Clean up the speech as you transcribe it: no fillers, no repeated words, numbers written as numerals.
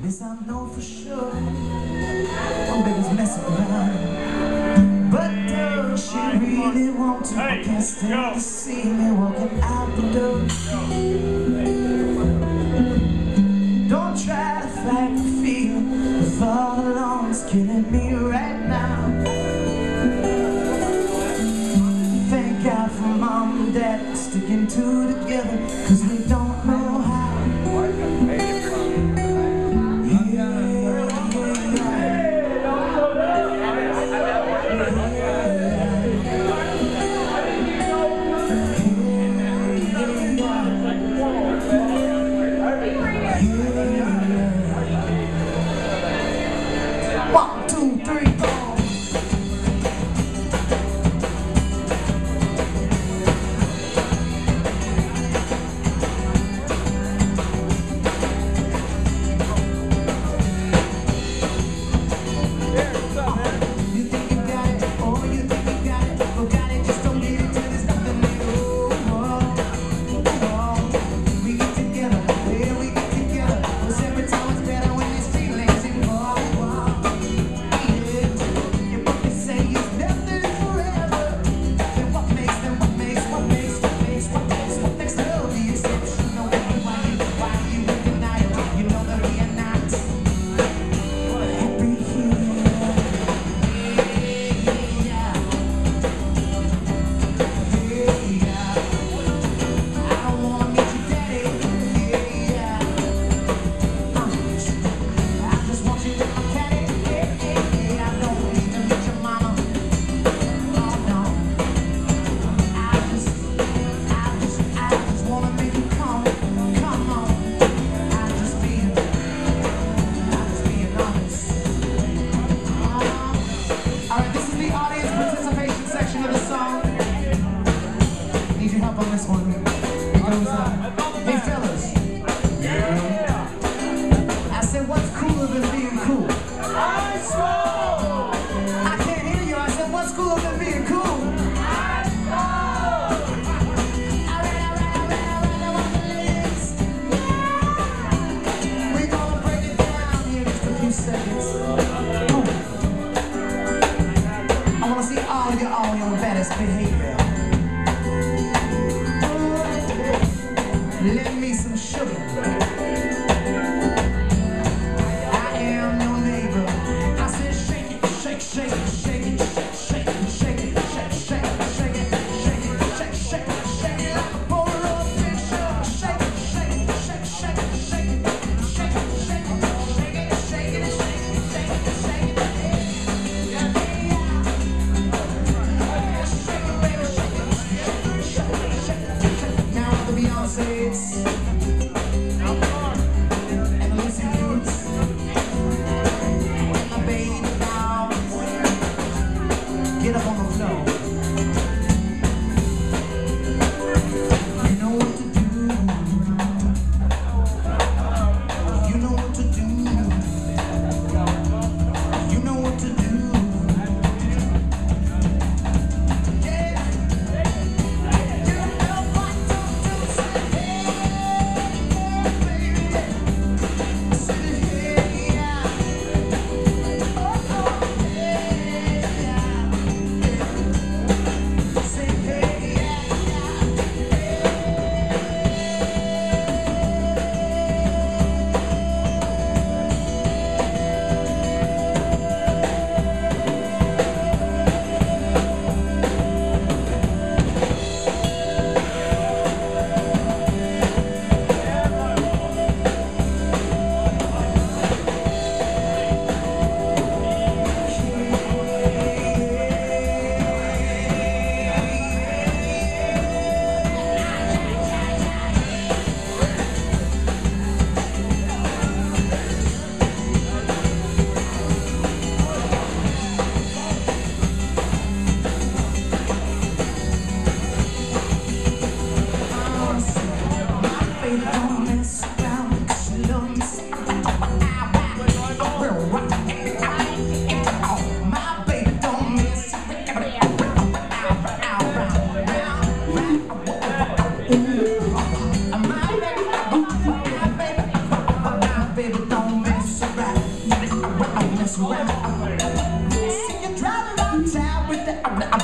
This I know for sure. One baby's messing around. But does she really want to? I can't stand to see me walking out the door. Don't try to fight the feeling. The thought alone is killing me right now. Thank God for mom and dad sticking two together, cause we don't know how. One, two, three, four. You think you got it, oh, you think you got it, but got it, just don't need it till there's nothing new. We get together, yeah, we get together, 'cause every time it's better when these feelings involved. On this one, it goes hey fellas, I said what's cooler than being cool? I can't hear you. I said what's cooler than being cool? We're gonna break it down here in just a few seconds. I wanna see all your baddest behavior. Lend me some sugar. I am your neighbor. I said shake it, shake, shake it, shake it, shake it, shake it, shake it, shake it, shake it, shake it, shake, shake it, shake it like a Polaroid picture. Shake it, shake it, shake, shake it, shake it, shake it, shake it, shake it, shake it, shake it, shake it, shake it, shake it, baby. mess around. See you driving around town with the